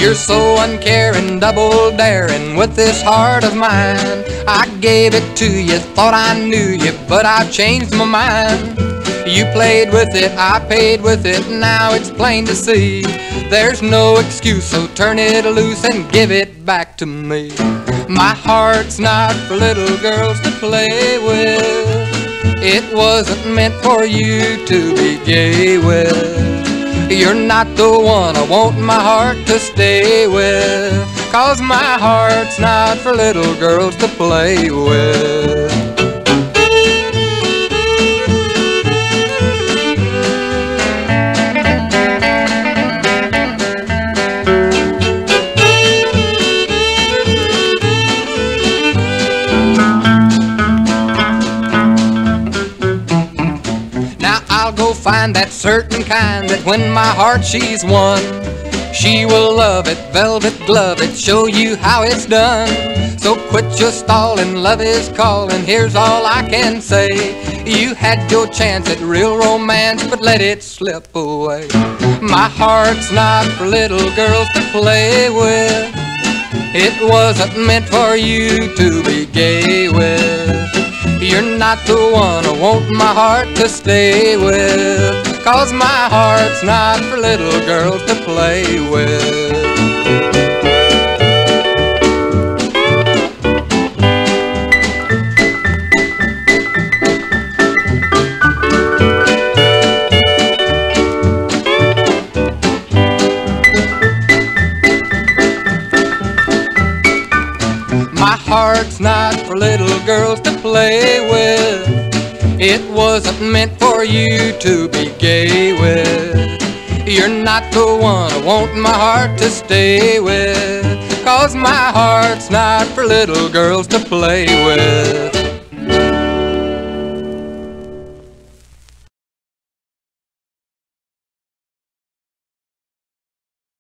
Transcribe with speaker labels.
Speaker 1: You're so uncaring, double daring with this heart of mine. I gave it to you, thought I knew you, but I've changed my mind. You played with it, I paid with it, now it's plain to see. There's no excuse, so turn it loose and give it back to me. My heart's not for little girls to play with. It wasn't meant for you to be gay with. You're not the one I want my heart to stay with, 'cause my heart's not for little girls to play with. I'll go find that certain kind that when my heart she's won, she will love it, velvet glove it, show you how it's done. So quit your stalling, love is calling, here's all I can say. You had your chance at real romance, but let it slip away. My heart's not for little girls to play with. It wasn't meant for you to be gay with. You're not the one I want my heart to stay with, 'cause my heart's not for little girls to play with. My heart's not for little girls to play with. It wasn't meant for you to be gay with. You're not the one I want my heart to stay with, 'cause my heart's not for little girls to play with.